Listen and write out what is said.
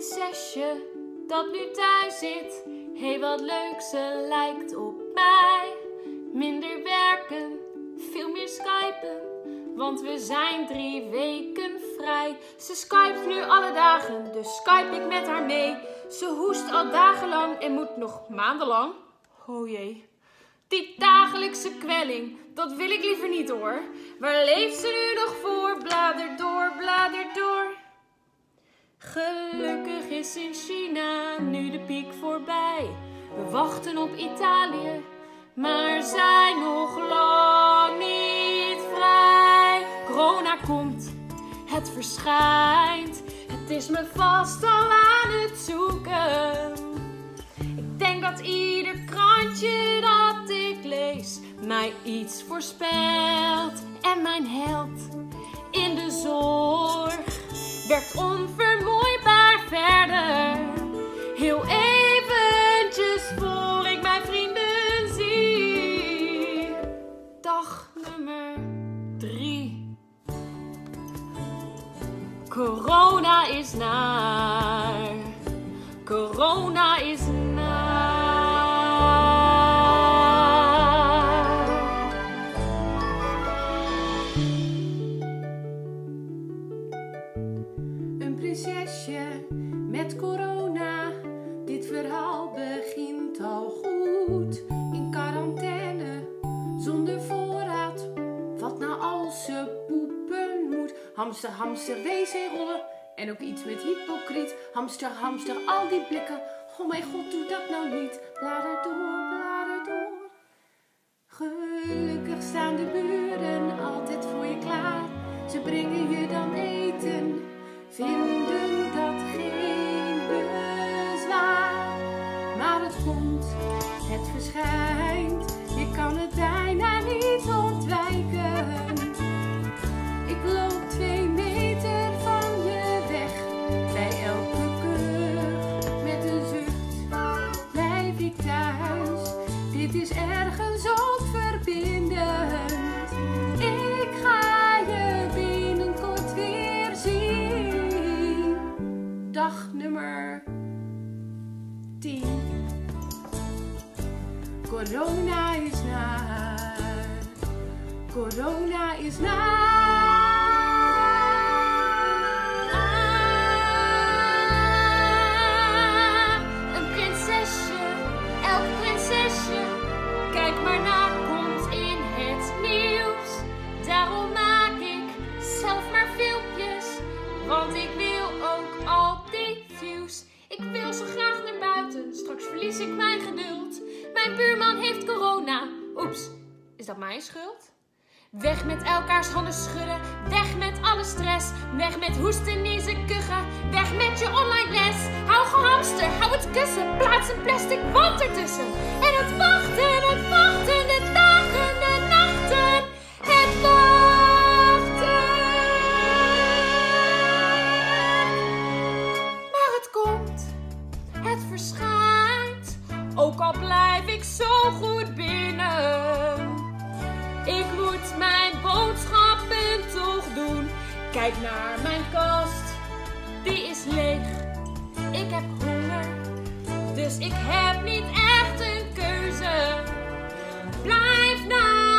prinsesje dat nu thuis zit. Hé, wat leuk, ze lijkt op mij. Minder werken, veel meer skypen, want we zijn 3 weken vrij. Ze skypt nu alle dagen, dus skype ik met haar mee. Ze hoest al dagenlang en moet nog maandenlang. Oh jee. Die dagelijkse kwelling, dat wil ik liever niet hoor. Waar leeft ze nu nog voor? Blader door, blader door. Gelukkig is in China nu de piek voorbij. We wachten op Italië, maar zijn nog lang niet vrij. Corona komt, het verschijnt. Het is me vast al aan het zoeken. Ik denk dat ieder krantje dat ik lees mij iets voorspelt. En mijn held in de zorg werkt onvermoeibaar verder. Heel eventjes voor ik mijn vrienden zie. Dag nummer 3. Corona is naar. Corona is naar. Een prinsesje met corona. Dit verhaal begint al goed. In quarantaine, zonder voorraad. Wat nou als ze poepen moet? Hamster, hamster, wc-rollen. En ook iets met hypocriet. Hamster, hamster, al die blikken. Oh mijn god, doe dat nou niet. Blader door, blader door. Gelukkig staan de buren altijd voor je klaar. Ze brengen je dan eten. Vinden dat geen bezwaar. Maar het komt, het verschijnt. Je kan het bijna niet ontwijken. Ik loop 2 meter van je weg. Bij elke kuch met een zucht blijf ik thuis. Dit is ergens ook verbindend. Ik ga je binnenkort weer zien. Dag nummer 10. Corona is naar. Corona is naar. Een prinsesje, elk prinsesje, kijk maar naar, komt in het nieuws. Daarom maak ik zelf maar filmpjes, want ik wil ook al die views. Ik wil zo graag naar buiten, straks verlies ik mijn geduld. Mijn buurman heeft corona. Oeps, is dat mijn schuld? Weg met elkaars handen schudden, weg met alle stress. Weg met hoesten, niezen, kuchen, weg met je online les. Hou gehamster, hou het kussen, plaats een plastic wand ertussen. En het wachten, de dagen, de nachten, het wachten. Maar het komt, het verschijnt, ook al blijf ik zo goed binnen. Ik moet mijn boodschappen toch doen. Kijk naar mijn kast, die is leeg. Ik heb honger, dus ik heb niet echt een keuze. Blijf naar